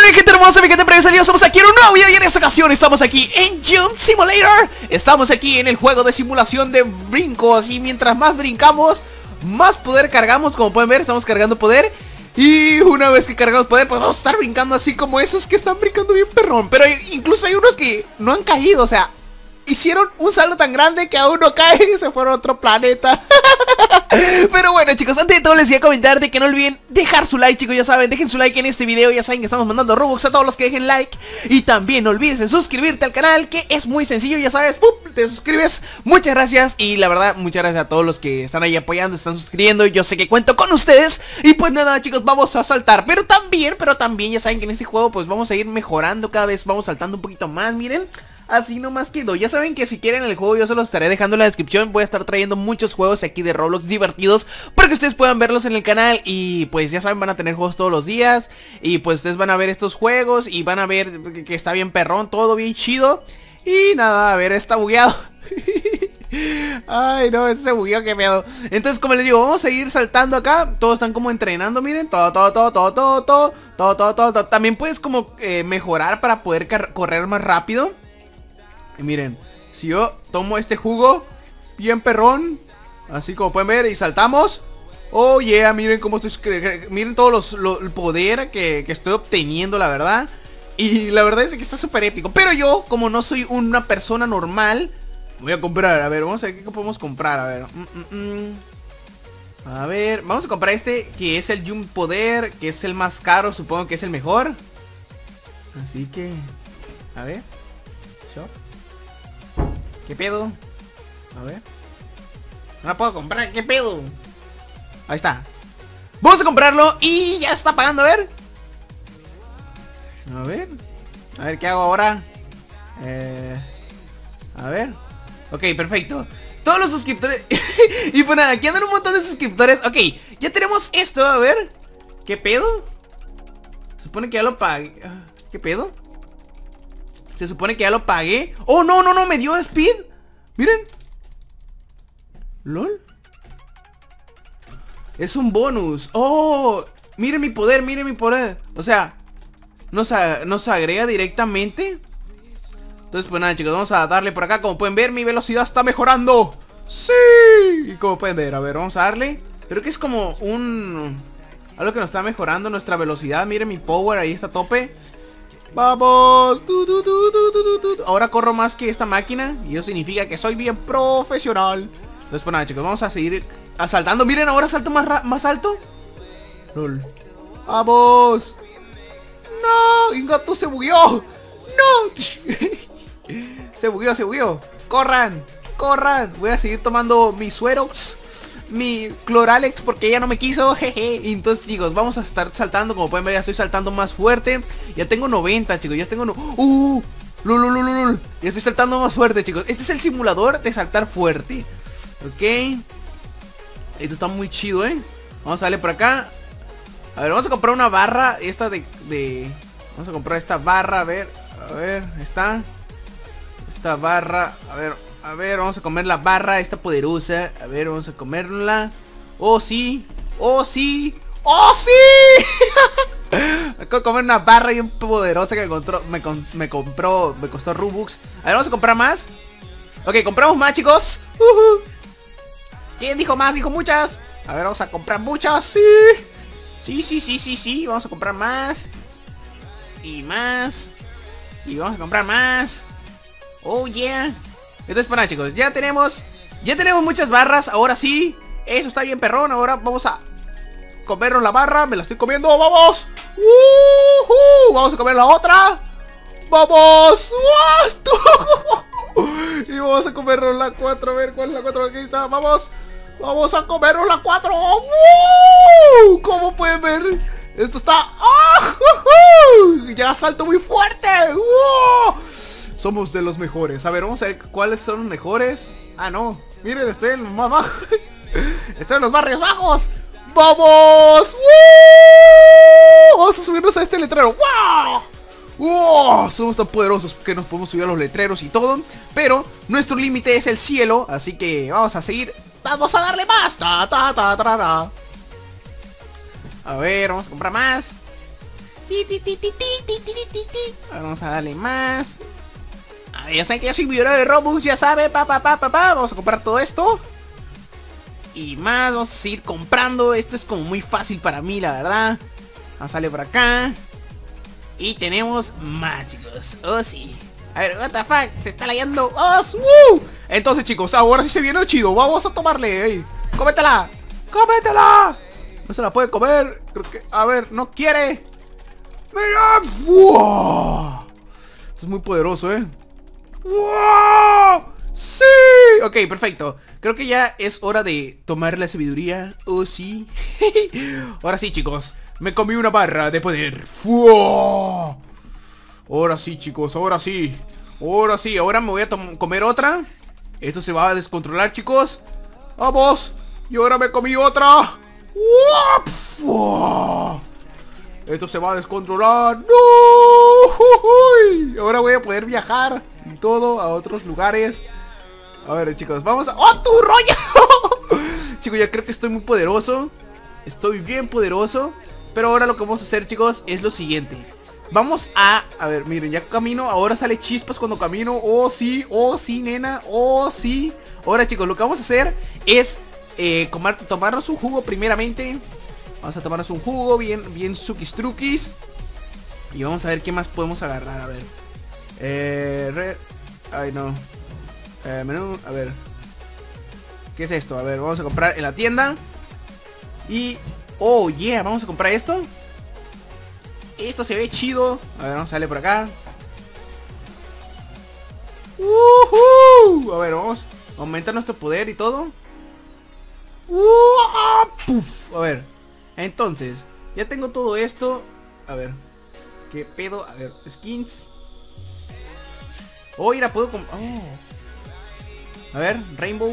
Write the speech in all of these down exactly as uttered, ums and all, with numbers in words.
mi gente hermosa, mi gente preciosa, estamos aquí en un nuevo video y en esta ocasión estamos aquí en Jump Simulator. Estamos aquí en el juego de simulación de brincos y mientras más brincamos, más poder cargamos. Como pueden ver, estamos cargando poder. Y una vez que cargamos poder, pues vamos a estar brincando así como esos que están brincando bien perrón. Pero incluso hay unos que no han caído, o sea, hicieron un salto tan grande que aún no cae y se fueron a otro planeta. Pero bueno, chicos, antes de todo les voy a comentar de que no olviden dejar su like, chicos. Ya saben, dejen su like en este video. Ya saben que estamos mandando Robux a todos los que dejen like. Y también no olvides en suscribirte al canal, que es muy sencillo, ya sabes. ¡Pum! Te suscribes. Muchas gracias. Y la verdad, muchas gracias a todos los que están ahí apoyando, están suscribiendo. Yo sé que cuento con ustedes. Y pues nada, chicos, vamos a saltar. Pero también, pero también ya saben que en este juego pues vamos a ir mejorando. Cada vez vamos saltando un poquito más, miren. Así nomás quedó. Ya saben que si quieren el juego yo se los estaré dejando en la descripción. Voy a estar trayendo muchos juegos aquí de Roblox divertidos para que ustedes puedan verlos en el canal. Y pues ya saben, van a tener juegos todos los días. Y pues ustedes van a ver estos juegos y van a ver que está bien perrón, todo bien chido. Y nada, a ver, está bugueado. Ay no, ese bugueo que pedo. Entonces como les digo, vamos a ir saltando acá. Todos están como entrenando, miren. Todo, todo, todo, todo, todo, todo, todo, todo, todo, todo. También puedes como eh, mejorar para poder correr más rápido. Y miren, si yo tomo este jugo bien perrón, así como pueden ver, y saltamos. Oh yeah, miren cómo estoy, miren todo los, lo, el poder que, que estoy obteniendo, la verdad. Y la verdad es que está súper épico. Pero yo, como no soy una persona normal, voy a comprar, a ver, vamos a ver qué podemos comprar. A ver, mm, mm, mm. A ver, vamos a comprar este, que es el Jump Poder, que es el más caro, supongo que es el mejor. Así que, a ver, shop. ¿Qué pedo? A ver. No la puedo comprar, ¿qué pedo? Ahí está. Vamos a comprarlo y ya está pagando, a ver. A ver. A ver, ¿qué hago ahora? Eh, a ver. Ok, perfecto. Todos los suscriptores. Y pues nada, aquí andan un montón de suscriptores. Ok, ya tenemos esto, a ver. ¿Qué pedo? Supone que ya lo pagué. ¿Qué pedo? Se supone que ya lo pagué. Oh, no, no, no, me dio speed. Miren. ¿Lol? Es un bonus. Oh, miren mi poder, miren mi poder. O sea, nos, a, nos agrega directamente. Entonces pues nada, chicos, vamos a darle por acá. Como pueden ver, mi velocidad está mejorando. Sí. Y como pueden ver, a ver, vamos a darle. Creo que es como un... algo que nos está mejorando nuestra velocidad. Miren mi power, ahí está a tope. Vamos. Du, du, du, du, du, du. Ahora corro más que esta máquina y eso significa que soy bien profesional. Entonces pues nada, chicos, vamos a seguir asaltando. Miren, ahora salto más, más alto. Lol. Vamos. No, Ingato se bugueó. No. Se bugueó, se bugueó. Corran, corran. Voy a seguir tomando mis sueros, mi Cloralex, porque ella no me quiso, jeje. Y entonces, chicos, vamos a estar saltando. Como pueden ver, ya estoy saltando más fuerte. Ya tengo noventa, chicos, ya tengo no... Uh, lul, lul, lul, lul. Ya estoy saltando más fuerte, chicos. Este es el simulador de saltar fuerte. Ok. Esto está muy chido, eh. Vamos a darle por acá. A ver, vamos a comprar una barra. Esta de... de... Vamos a comprar esta barra, a ver. A ver, está esta barra, a ver. A ver, vamos a comer la barra, esta poderosa. A ver, vamos a comerla. Oh, sí. Oh, sí. ¡Oh, sí! Acabo de comer una barra bien poderosa que me, encontró, me, me compró, me costó Robux. A ver, vamos a comprar más. Ok, compramos más, chicos. Uh-huh. ¿Quién dijo más? Dijo muchas. A ver, vamos a comprar muchas. Sí. Sí, sí, sí, sí, sí. Vamos a comprar más. Y más. Y vamos a comprar más. Oh, yeah. Entonces, para nada, chicos, ya tenemos Ya tenemos muchas barras, ahora sí. Eso está bien perrón, ahora vamos a comernos la barra, me la estoy comiendo, ¡vamos! ¡Uh-huh! Vamos a comer la otra. ¡Vamos! ¡Uh! Y vamos a comernos la cuatro, a ver, ¿cuál es la cuatro? Aquí está, vamos. Vamos a comernos la cuatro. ¡Uh! ¿Cómo pueden ver? Esto está... ¡Uh! ¡Uh! Ya salto muy fuerte. ¡Uh! Somos de los mejores. A ver, vamos a ver cuáles son los mejores. Ah, no. Miren, estoy en los más bajos. Estoy en los barrios bajos. ¡Vamos! ¡Uh! Vamos a subirnos a este letrero. ¡Wow! ¡Wow! Somos tan poderosos que nos podemos subir a los letreros y todo. Pero nuestro límite es el cielo. Así que vamos a seguir. Vamos a darle más. Ta, ta, ta, ta, ta. A ver, vamos a comprar más. Ahora vamos a darle más. A ver, ya saben que yo soy millonario de Robux, ya saben, pa, pa, pa, pa, pa. Vamos a comprar todo esto. Y más, vamos a seguir comprando. Esto es como muy fácil para mí, la verdad. Vamos a salir por acá. Y tenemos más, chicos. Oh, sí. A ver, what the fuck, se está layando. ¡Oh, uh! Entonces, chicos, ahora sí se viene el chido. Vamos a tomarle, ey. ¡Cómetela! ¡Cómetela! No se la puede comer. Creo que, a ver, no quiere. ¡Mira! ¡Wow! Esto es muy poderoso, ¿eh? ¡Wow! ¡Sí! Ok, perfecto. Creo que ya es hora de tomar la sabiduría. Oh, sí. Ahora sí, chicos. Me comí una barra de poder. ¡Wow! Ahora sí, chicos, ahora sí. Ahora sí, ahora me voy a comer otra. Esto se va a descontrolar, chicos. ¡Vamos! Y ahora me comí otra. ¡Wow! Esto se va a descontrolar. ¡No! Ahora voy a poder viajar y todo a otros lugares. A ver, chicos, vamos a... ¡Oh, tu rollo! Chicos, ya creo que estoy muy poderoso. Estoy bien poderoso. Pero ahora lo que vamos a hacer, chicos, es lo siguiente. Vamos a... A ver, miren, ya camino. Ahora sale chispas cuando camino. Oh, sí, oh, sí, nena. Oh, sí. Ahora, chicos, lo que vamos a hacer es eh, comer, tomarnos un jugo primeramente. Vamos a tomarnos un jugo bien, bien suquis truquis. Y vamos a ver qué más podemos agarrar. A ver. Eh, red... Ay, no. Eh, menú, a ver. ¿Qué es esto? A ver, vamos a comprar en la tienda. Y... Oh, yeah, vamos a comprar esto. Esto se ve chido. A ver, vamos a darle por acá. Uh-huh. A ver, vamos a aumentar nuestro poder y todo. Uh, puff. A ver, entonces, ya tengo todo esto. A ver, ¿qué pedo? A ver, skins. Oh, mira, puedo comprar. Oh. A ver, Rainbow.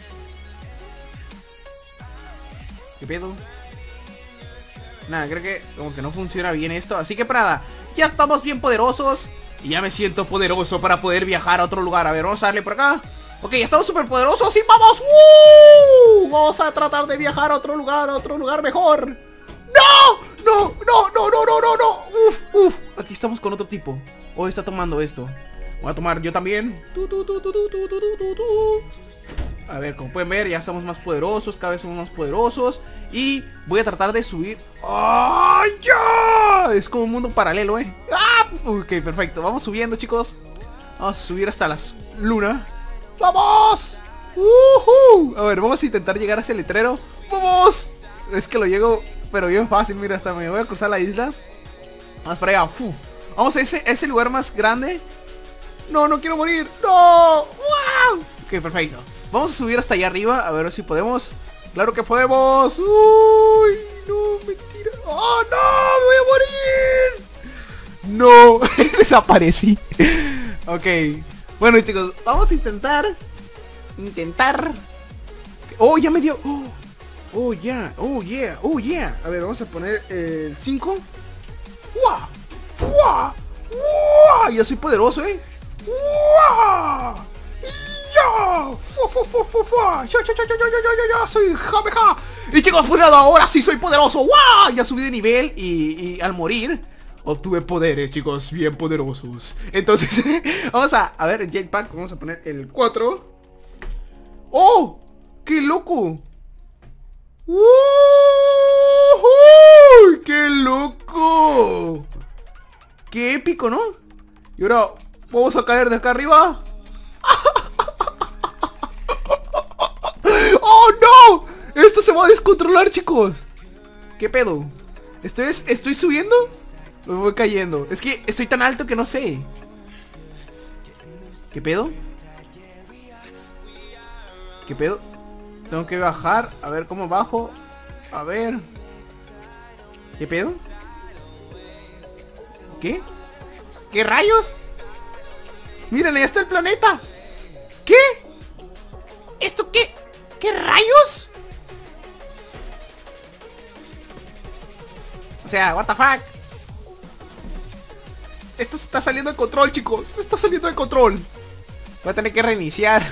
¿Qué pedo? Nada, creo que como que no funciona bien esto. Así que Prada, ya estamos bien poderosos. Y ya me siento poderoso para poder viajar a otro lugar. A ver, vamos a darle por acá. Ok, ya estamos súper poderosos y vamos. ¡Woo! Vamos a tratar de viajar a otro lugar, a otro lugar mejor. ¡No! ¡No! ¡No! ¡No! ¡No! ¡No! ¡No! ¡No! ¡Uf! ¡Uf! Aquí estamos con otro tipo. Oh, está tomando esto. Voy a tomar yo también. A ver, como pueden ver, ya estamos más poderosos. Cada vez somos más poderosos. Y voy a tratar de subir. ¡Ah! ¡Ya! Es como un mundo paralelo, ¿eh? ¡Ah! Ok, perfecto. Vamos subiendo, chicos. Vamos a subir hasta las lunas. ¡Vamos! ¡Uh-huh! A ver, vamos a intentar llegar a ese letrero. ¡Vamos! Es que lo llego, pero bien fácil. Mira, hasta me voy a cruzar la isla. Vamos para allá. ¡Fu! Vamos a ese, ese lugar más grande. ¡No, no quiero morir! ¡No! ¡Wow! Ok, perfecto. Vamos a subir hasta allá arriba, a ver si podemos. ¡Claro que podemos! ¡Uy! ¡No, mentira! ¡Oh, no! ¡Me voy a morir! ¡No! Desaparecí. Ok. Bueno, chicos, vamos a intentar. Intentar. ¡Oh, ya me dio! ¡Oh, oh yeah! ¡Oh, yeah! ¡Oh, yeah! A ver, vamos a poner el cinco. ¡Wow! ¡Wow! ¡Wow! Ya soy poderoso, ¿eh? ¡Wow! ¡Ya! ¡Fu, fu, fu, fu, fu! ¡Ya, ya, ya, ya, ya, ya, ya! ¡Soy Jameja! Y chicos, pues nada, ahora sí soy poderoso. ¡Wow! Ya subí de nivel y, y al morir obtuve poderes, chicos, bien poderosos. Entonces, vamos a, a ver, el jetpack, vamos a poner el cuatro. ¡Oh! ¡Qué loco! ¡Uh! ¡Qué loco! ¡Qué épico!, ¿no? Y ahora vamos a caer de acá arriba. ¡Oh, no! Esto se va a descontrolar, chicos. ¿Qué pedo? ¿Estoy, estoy subiendo? Me voy cayendo. Es que estoy tan alto que no sé. ¿Qué pedo? ¿Qué pedo? Tengo que bajar. A ver cómo bajo. A ver. ¿Qué pedo? ¿Qué? ¿Qué rayos? Miren, ahí está el planeta. ¿Qué? ¿Esto qué? ¿Qué rayos? O sea, what the fuck. Esto se está saliendo de control, chicos. Se está saliendo de control. Voy a tener que reiniciar.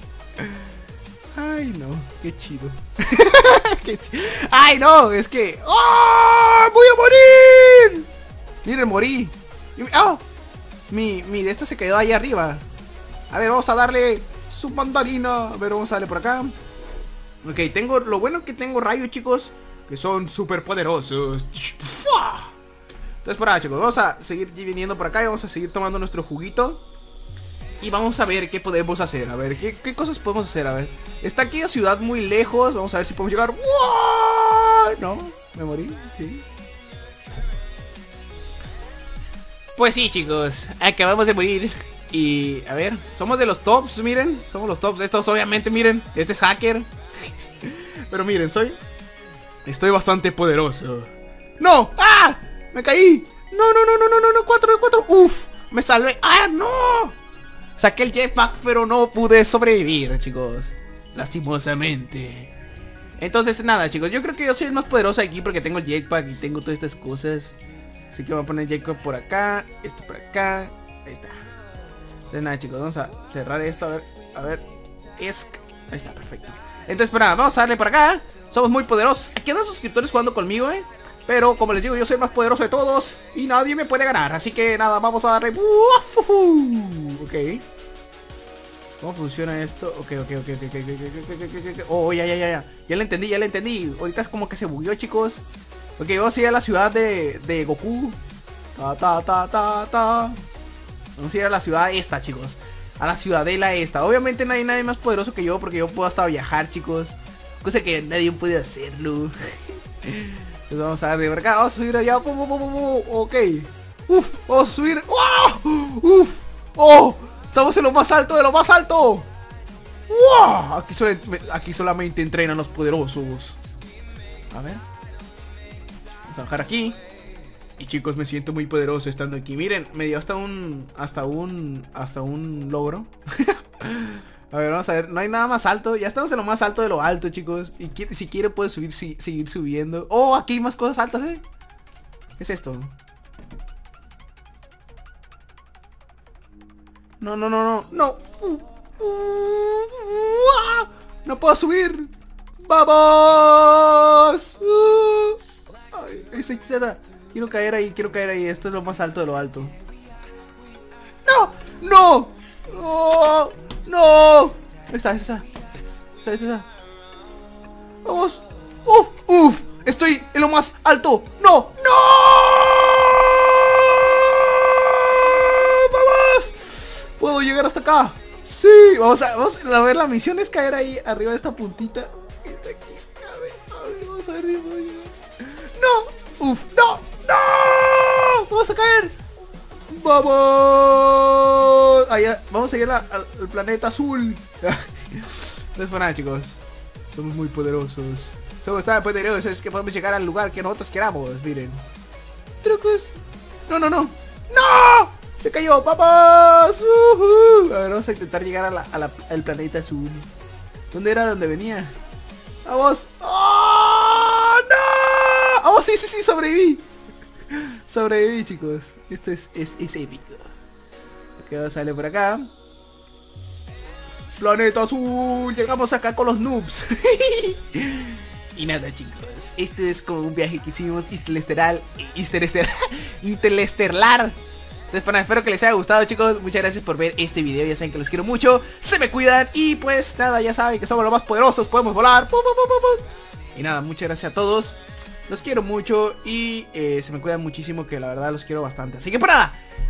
Ay, no. Qué chido. Qué chido. Ay, no. Es que... ¡oh! ¡Voy a morir! Miren, morí. Y, ¡oh! Mi, mi de esta se quedó ahí arriba. A ver, vamos a darle su mandarina. A ver, vamos a darle por acá. Ok, tengo, lo bueno que tengo rayos, chicos, que son súper poderosos. Entonces, por ahora, chicos, vamos a seguir viniendo por acá y vamos a seguir tomando nuestro juguito. Y vamos a ver qué podemos hacer. A ver, ¿qué, qué cosas podemos hacer? A ver, está aquí la ciudad muy lejos. Vamos a ver si podemos llegar. ¡Wow! No, me morí, sí. Pues sí, chicos, acabamos de morir. Y, a ver, somos de los tops, miren. Somos los tops, estos obviamente, miren. Este es hacker. Pero miren, soy... Estoy bastante poderoso. ¡No! ¡Ah! ¡Me caí! ¡No, no, no, no, no, no! no ¡Cuatro de cuatro! ¡Uf! ¡Me salvé! ¡Ah, no! Saqué el jetpack, pero no pude sobrevivir, chicos. Lastimosamente. Entonces, nada, chicos, yo creo que yo soy el más poderoso aquí porque tengo el jetpack y tengo todas estas cosas. Así que voy a poner el jetpack por acá, esto por acá. Ahí está. Entonces, nada, chicos, vamos a cerrar esto. A ver, a ver. Es... Ahí está, perfecto. Entonces, pues nada, vamos a darle por acá. Somos muy poderosos. Aquí andan suscriptores jugando conmigo, eh. Pero, como les digo, yo soy el más poderoso de todos y nadie me puede ganar. Así que nada, vamos a darle. Ok. ¿Cómo funciona esto? Ok, ok, ok, ok, ok, ok, ok. Oh, ya, ya, ya, ya. Ya le entendí, ya le entendí. Ahorita es como que se bugueó, chicos. Ok, vamos a ir a la ciudad de, de Goku. Ta, ta, ta, ta, ta. Vamos a ir a la ciudad esta, chicos. A la ciudadela esta. Obviamente no hay nadie más poderoso que yo, porque yo puedo hasta viajar, chicos. Cosa que nadie puede hacerlo. Entonces vamos a darle por acá. Vamos a subir allá. Ok. Uf, vamos a subir. ¡Wow! Uf. Oh, estamos en lo más alto de lo más alto. ¡Wow! Aquí, sol aquí solamente entrenan los poderosos. A ver. Vamos a bajar aquí. Y chicos, me siento muy poderoso estando aquí. Miren, me dio hasta un... Hasta un... Hasta un logro. A ver, vamos a ver. No hay nada más alto. Ya estamos en lo más alto de lo alto, chicos. Y si quiere puede subir, si, seguir subiendo. Oh, aquí hay más cosas altas, ¿eh? ¿Qué es esto? No, no, no, no. No. No puedo subir. ¡Vamos! Ay, esa hechicera. Quiero caer ahí, quiero caer ahí. Esto es lo más alto de lo alto. ¡No! ¡No! ¡Oh! ¡No! Ahí está, ahí está. Ahí está, ahí está. ¡Vamos! ¡Uf! ¡Uf! ¡Estoy en lo más alto! ¡No! ¡No! ¡Vamos! ¿Puedo llegar hasta acá? ¡Sí! Vamos a, vamos a ver, la misión es caer ahí arriba de esta puntita. Está aquí. A ver, a ver, vamos a ver si puedo llegar. ¡No! ¡Uf! ¡No! ¡No! ¡Vamos a caer! ¡Vamos! Allá, vamos a ir a, a, al planeta azul. No es para nada, chicos. Somos muy poderosos. Somos tan poderosos es que podemos llegar al lugar que nosotros queramos. Miren. Trucos. No, no, no. ¡No! Se cayó. ¡Vamos! Uh -huh. A ver, vamos a intentar llegar a la, a la, al planeta azul. ¿Dónde era? ¿Dónde venía? ¡Vamos! ¡Oh! ¡No! ¡Oh, sí, sí, sí! ¡Sobreviví! Sobreviví, chicos. Esto es, es, es épico. Ok, vamos a salir por acá. Planeta azul. Llegamos acá con los noobs. Y nada, chicos. Esto es como un viaje que hicimos interestelar. Interestelar. Interestelar. Entonces, bueno, espero que les haya gustado, chicos. Muchas gracias por ver este video. Ya saben que los quiero mucho. Se me cuidan. Y pues nada, ya saben que somos los más poderosos. Podemos volar. ¡Pum, pum, pum, pum! Y nada, muchas gracias a todos. Los quiero mucho y eh, se me cuidan muchísimo, que la verdad los quiero bastante. Así que por nada,